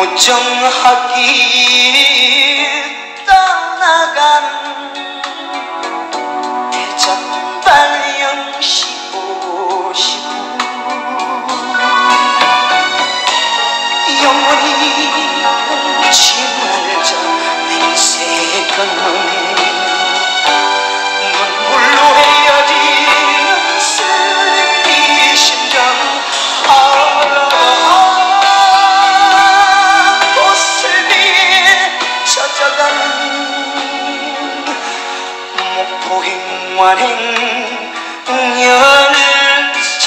무정하게 떠나가는 대장발령 쉬고 싶어. 영원히 잊지 말자 맹세건은 눈물로 헤어지는 슬픈 심정. 옷을 비춰져가는 목포행 완행 열차.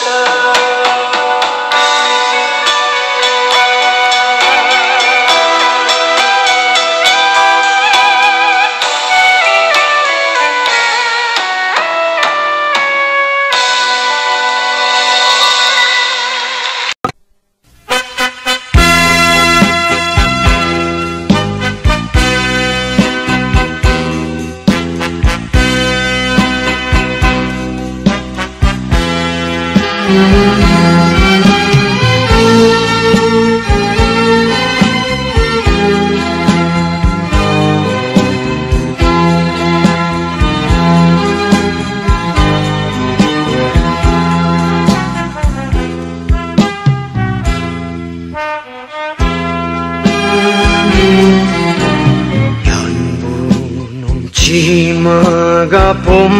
연분홍 치마가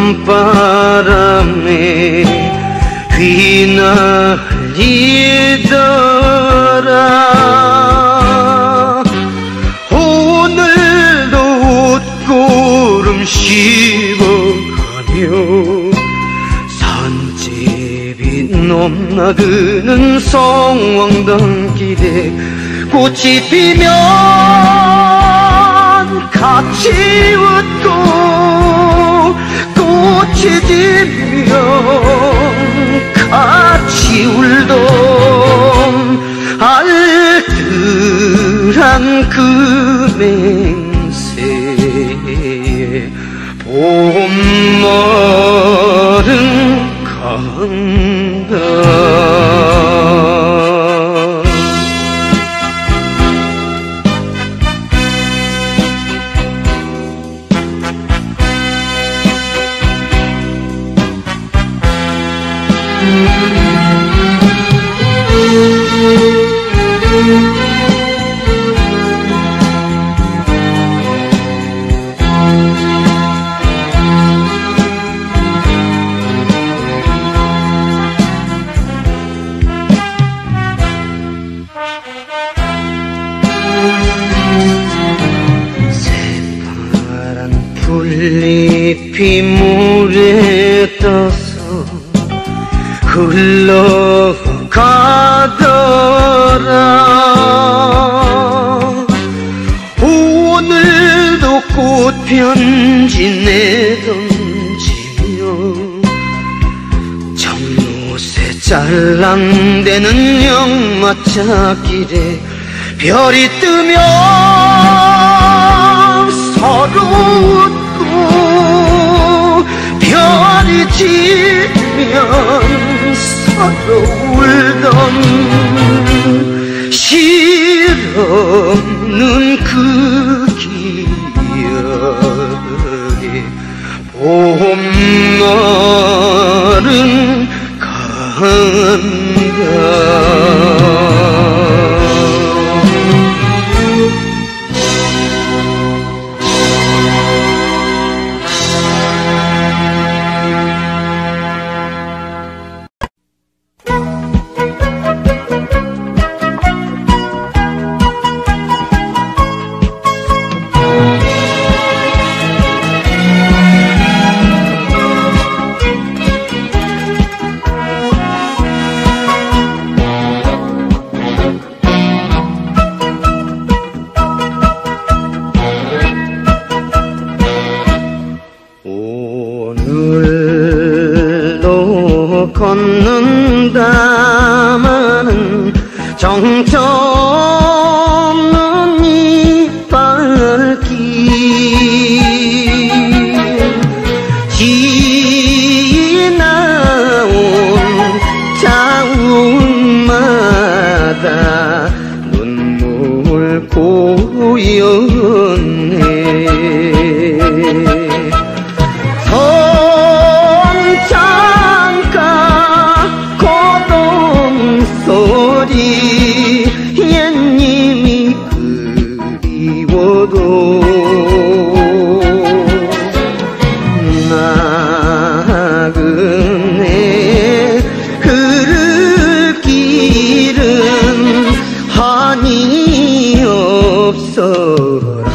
봄바람에 휘날리더라. 오늘도 웃고름 씹어가며 산집이 넘나드는 성황단길에 꽃이 피면 같이 웃고 꽃이 지면 같이 울던 알뜰한 그 맹세에 봄날은 간다. 새파란 풀잎이 물에 떠서 흘러가더라. 오늘도 꽃편지 내던지며 정로새 잘랑대는 영마차길에 별이 뜨면 서로 웃고 별이 지면 서로 울던 실없는 그 기억에 봄날은 간다. 오늘도 걷는다마는 정처 없는 이빨길 지나온 자운마다 눈물 우연네 섬창가 고동소리 옛님이 그리워도 나그네 흐를 길은 한이 없어라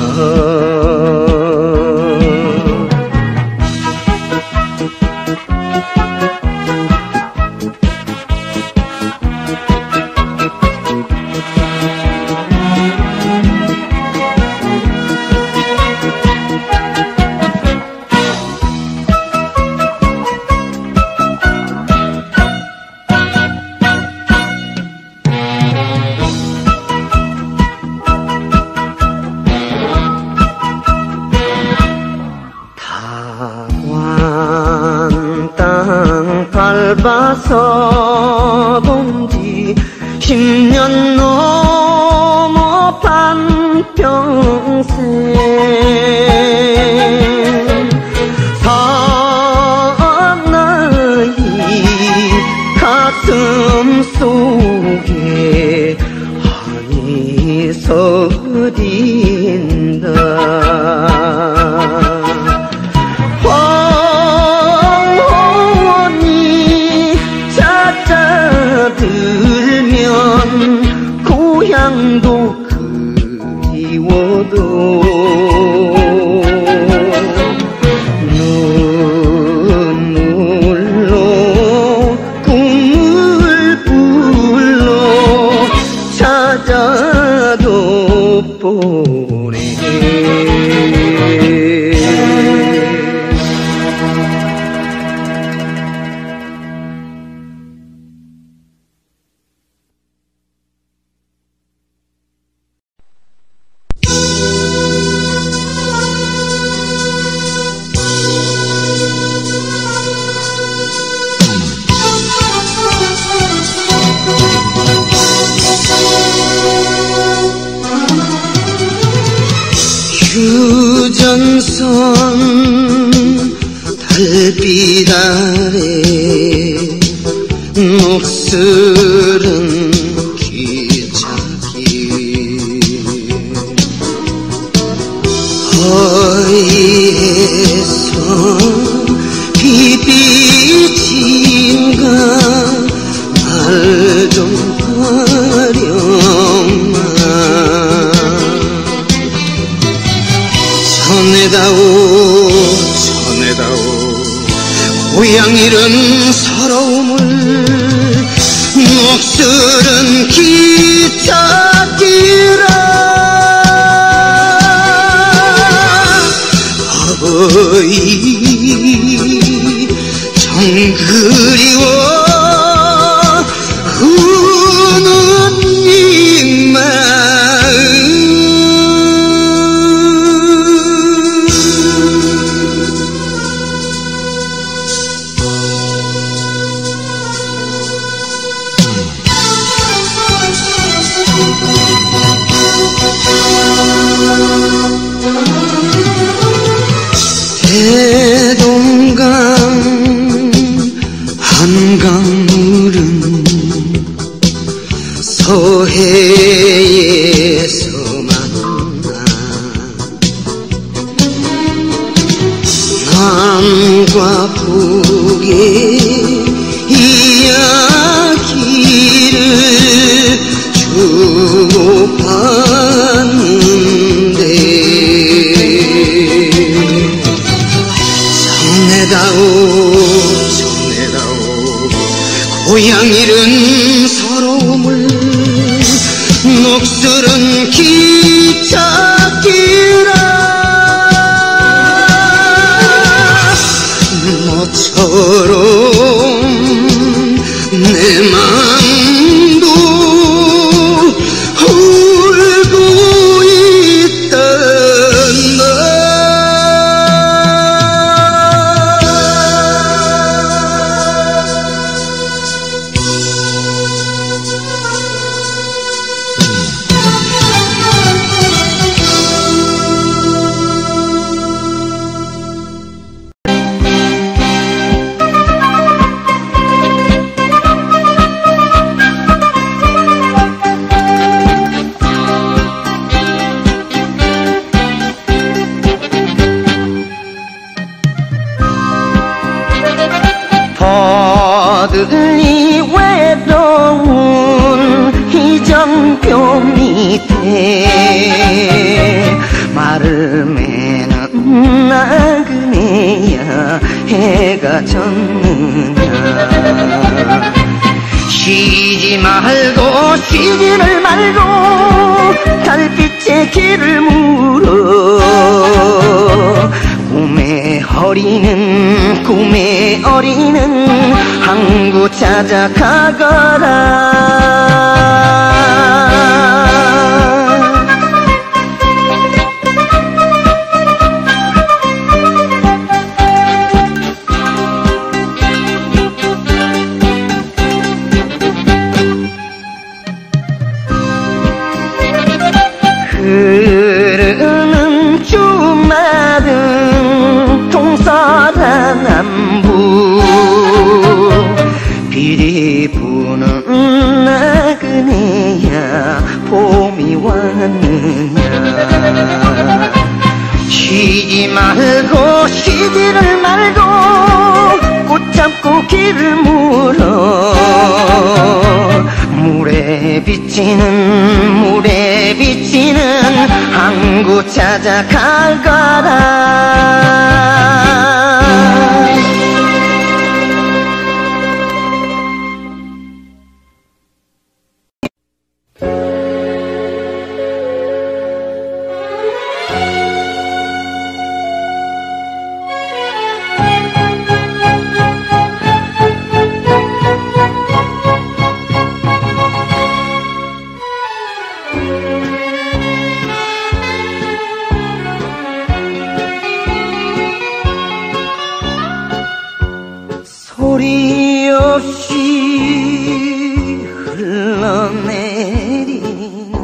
땅 밟아서 본지 10년 넘어 반평생 사나이 가슴 속에 한이 서린다 들면 고향도 그리워도 눈물로 꿈을 불러 찾아도 보내 휴전선 달빛 아래 녹슬은 기차길 허리에서 비비친가 말 좀 하렴마 전해다오 고향 잃은 서러움을 녹슬은 기찻길아 아버이 정 그리워 우는 이 마음 대동강 한강물은 서해에서 만나 남과 북의 이야기를 주고받는데 전해다오 고향 잃은 서러움을 녹슬은 기찻길아 너처럼 내 맘도 울고 있단다 멀리 외로운 희정표 밑에 마름에는 나그네야 해가 졌느냐. 쉬지 말고 쉬지를 말고 달빛에 길을 물어 꿈의 어리는 항구 찾아가거라. 흐르는 주마등 동서남북 비리 부는 나그네야 봄이 왔느냐. 쉬지를 말고 꽃 잡고 길을 물어 물에 비치는 항구 찾아가거라. 소리 없이 흘러내린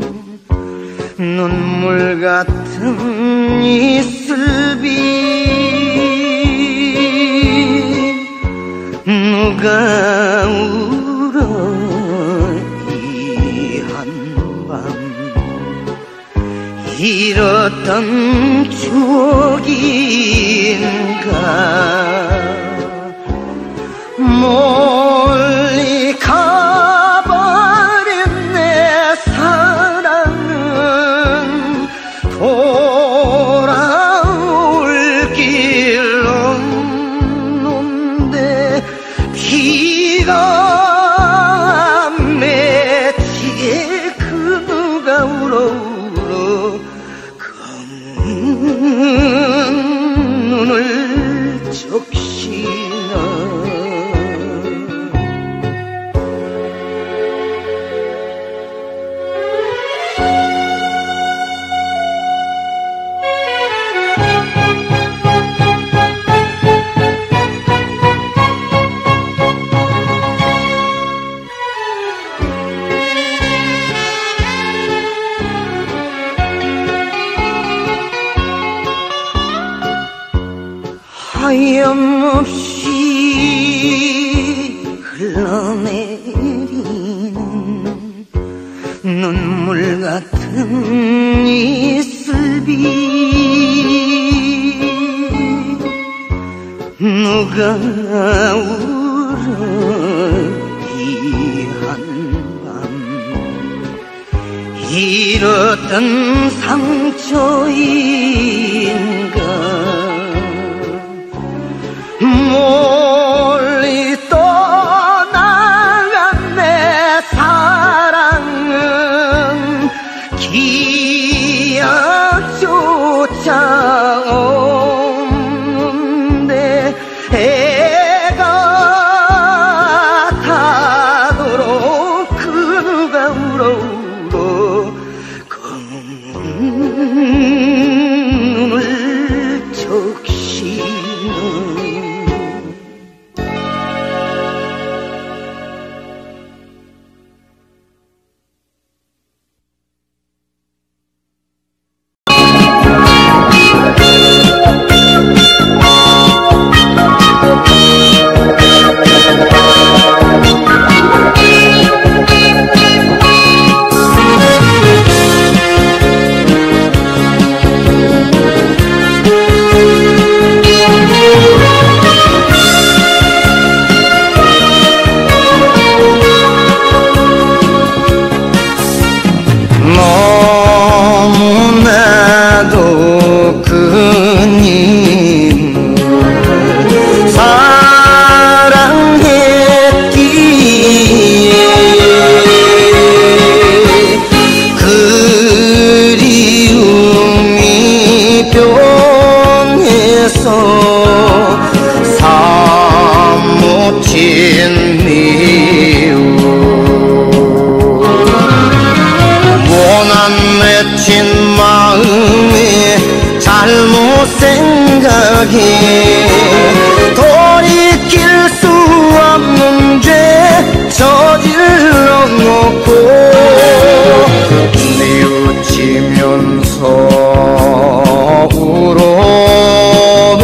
눈물 같은 이슬비 누가 울어 이 한밤 잃었던 추억인가. 멀리 가버린 내 사랑은 돌아올 길 없는데 비가 맺히게 그 누가 울어 검은 눈을 적시나. 하염없이 흘러내리는 눈물 같은 이슬비 누가 울어 이 한밤 잃었던 상처인가. 멀리 떠나간 내 사랑은 기약조차 없는데 애가 타도록 그 누가 울어 검은 눈을 잘못 생각해 돌이킬 수 없는 죄 저질러 놓고 뉘우치면서 울어도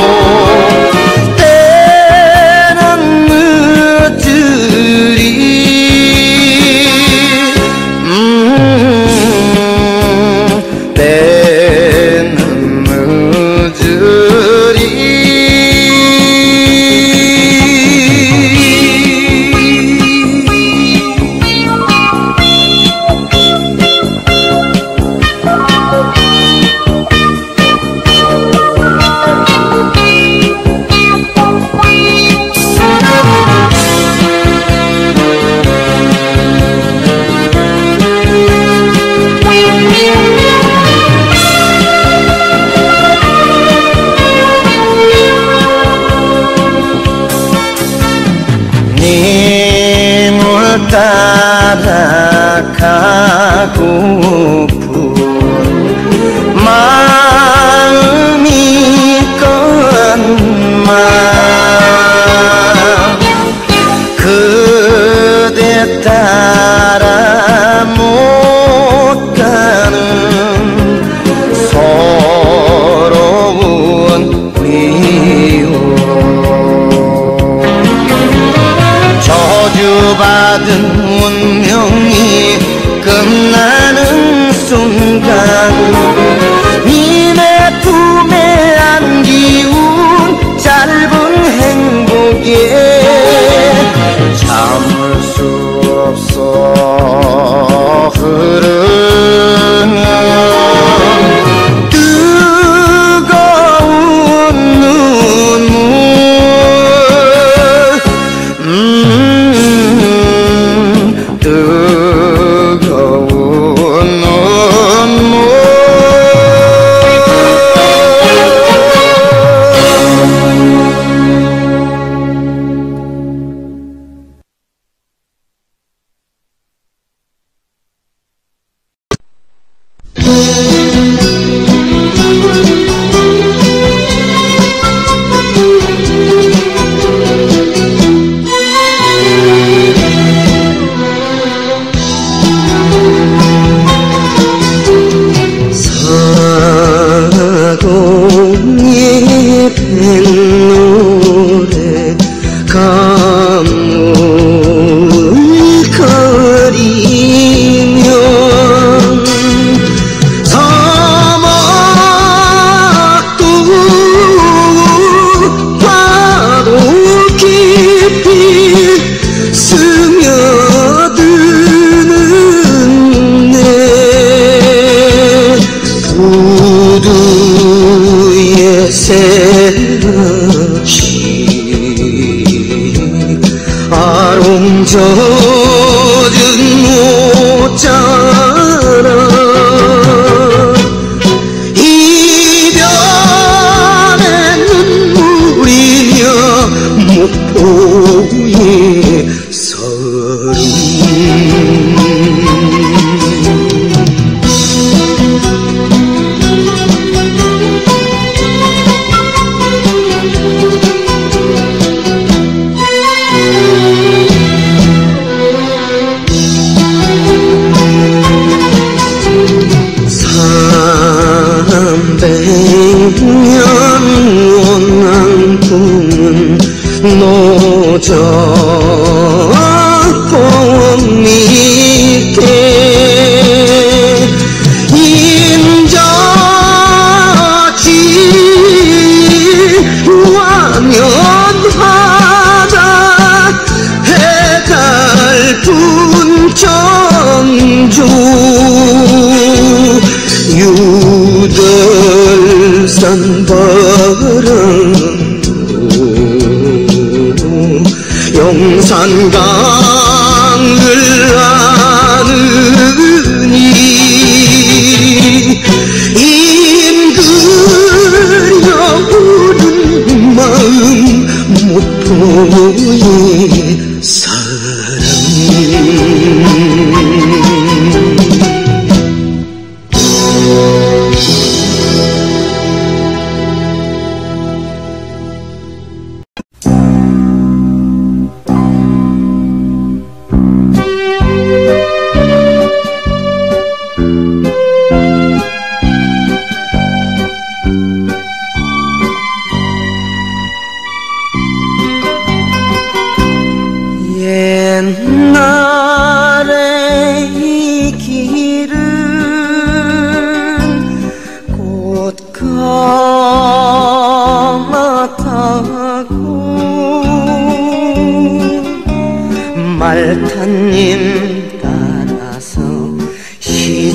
때는 늦으리 때는 늦으리 님을 따라가고픈 마음이 건만 그대 따라 못 가는 서러운 미움 저주받은 운명이 끝나는 순간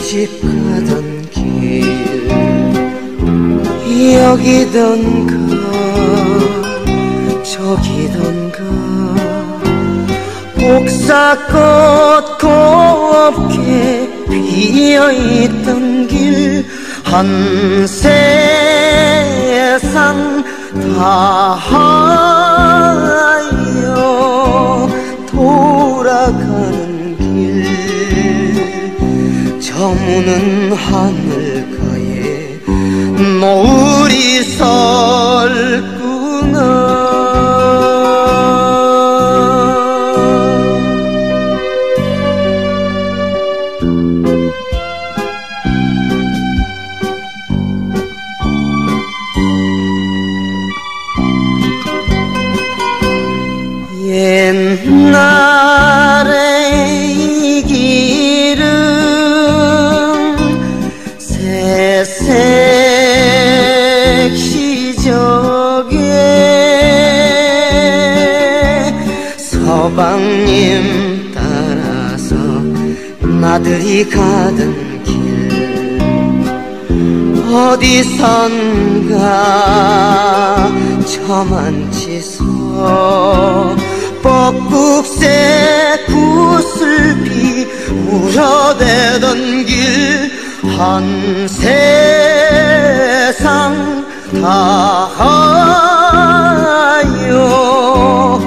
집 가던 길 여기던가 저기던가 복사꽃 곱게 피어있던 길 한 세상 다하여 돌아가는 길 저무는 하늘가에 노을이 설구나 옛날에 이 길은 새색 시적에 서방님 따라서 나들이 가던 길 어디선가 저만치서 뻐국새 구슬피 울어대던 길 한 세상 다하여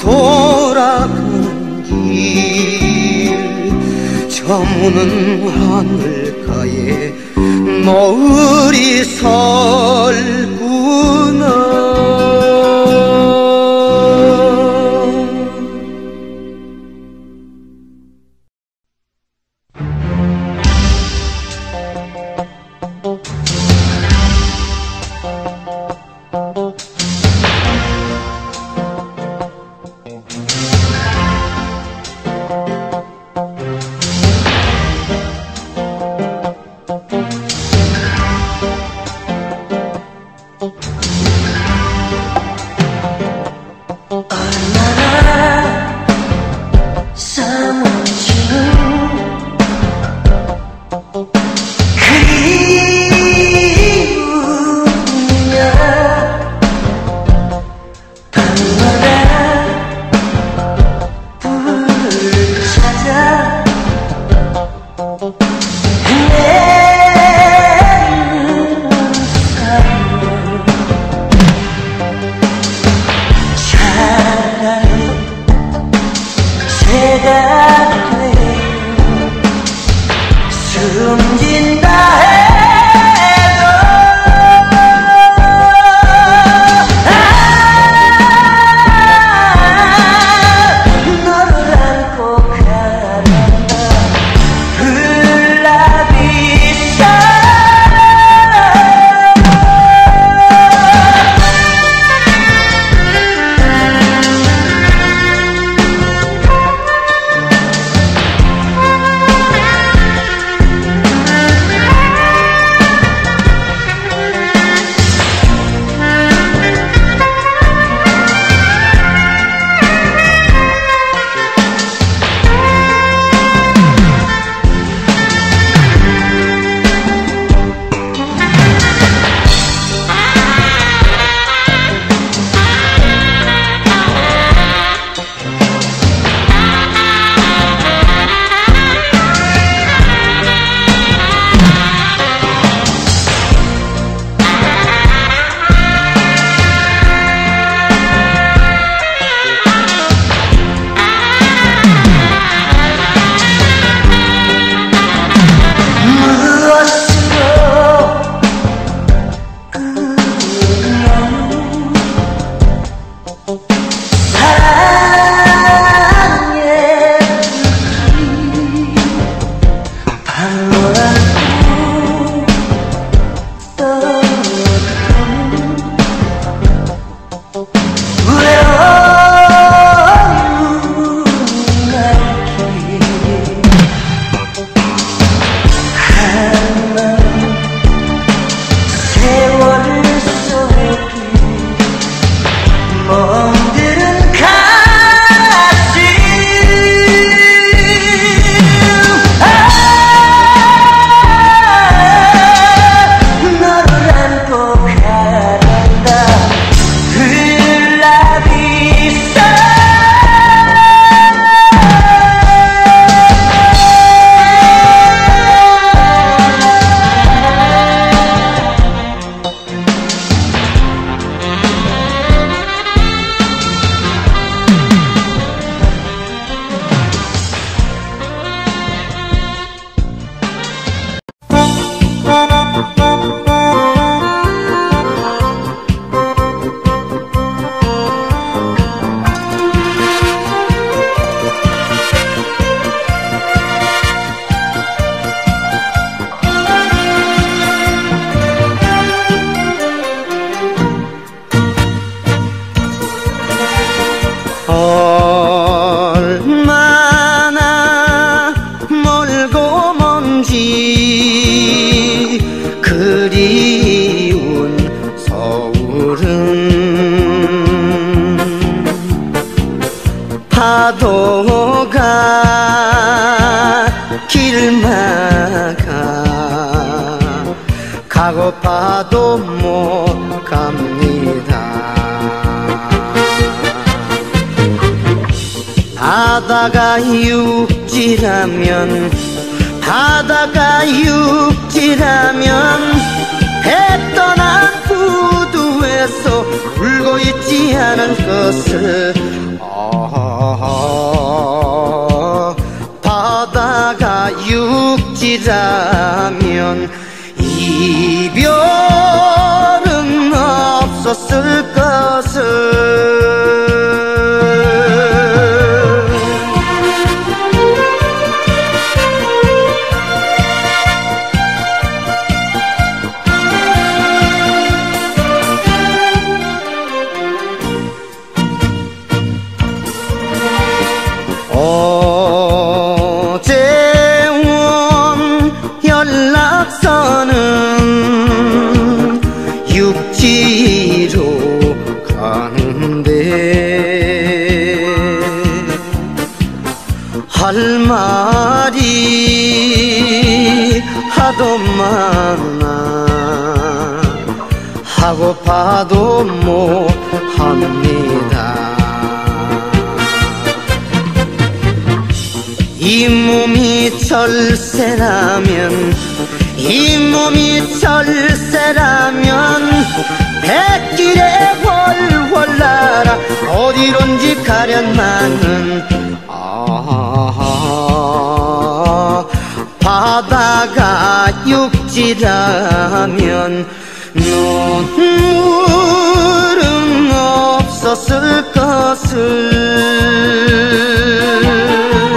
돌아가는 길 저무는 하늘가에 노을이 설구나 없이 그리운 서울은 파도가 길 막아 가고파도 못 갑니다. 바다가 육지라면 배 떠난 부두에서 울고 있지 않은 것을 바다가 육지라면 이별은 없었을 것을. 어제 온 연락선은 육지로 가는데 할 말이 하도 많아 하고파도 못합니다. 이 몸이 철새라면 백길에 훨훨 날아 어디론지 가련만은 바다가 육지라면 눈물은 없었을 것을.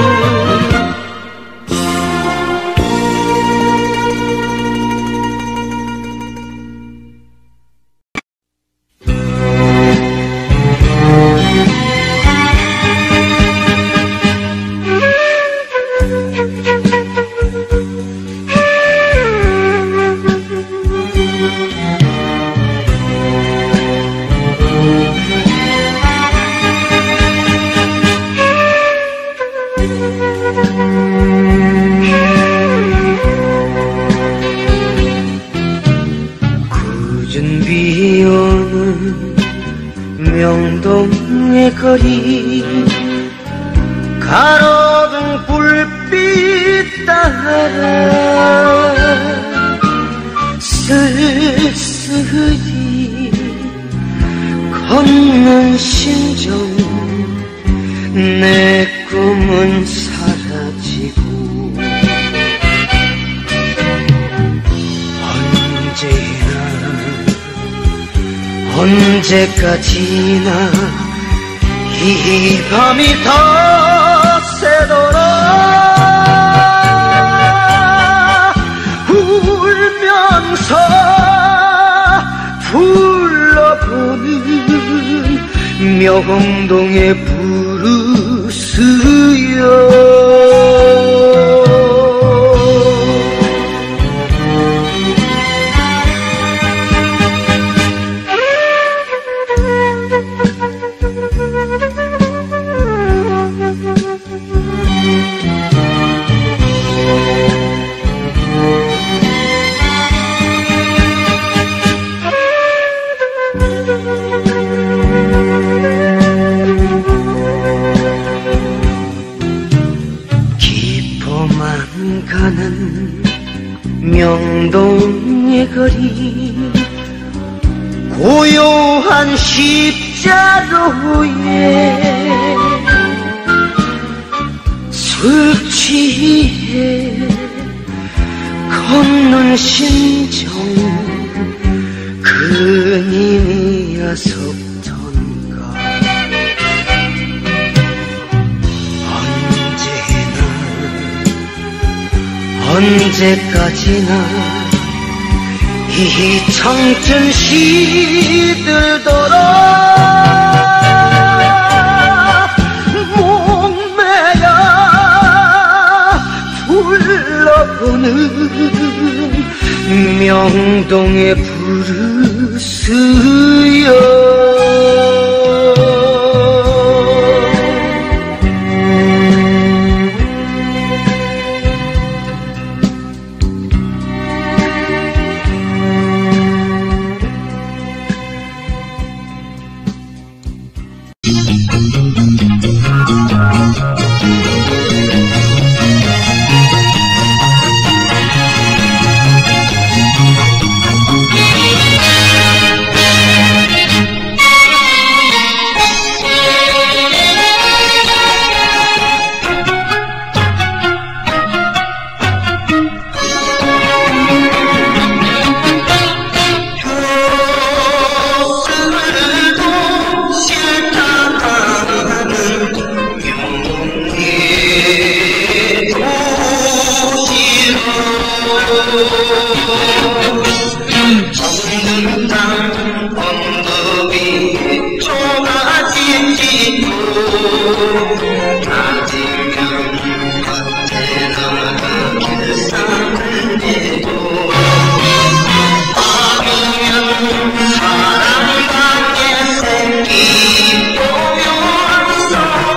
굳은 비 오는 명동의 거리 가로등 불빛 따라 쓸쓸히 걷는 심정 내 꿈은 사라지고 언제까지나 이 밤이 더 새도록 울면서 불러보는 명동의 브루스여. 가는 명동의 거리 고요한 십자로에 술 취해 걷는 심정 그님이었었던가. 언제까지나 이 청춘 시들도록 목매야 흘러보는 명동의 브루스여. 정든당 언덕 위에 좁아진 집도 낮이면 겉에 나가길 사는데도 밤이면 사랑방에 새끼 보여서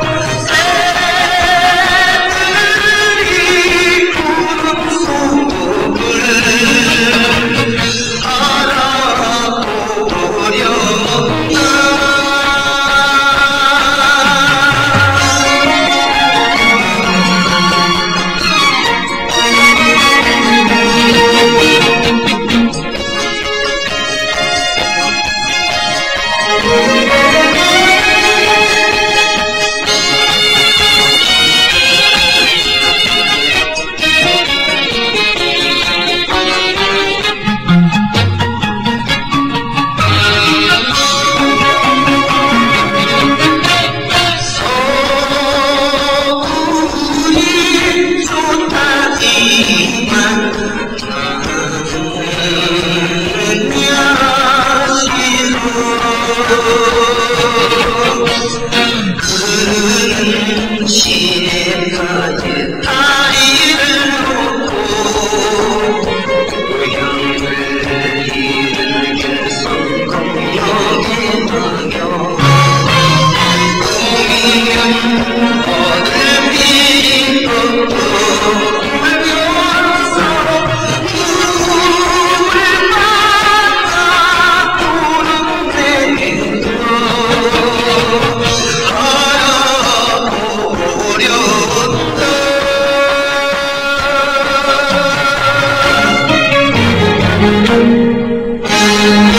새들이 구름 속을 그는 시내가에 다리를 놓고 고향을 잃은 결성공역에 방여 꿈이면 어딜 비린 것도 울면서 눈을 맞아 도는데 알아보렸다.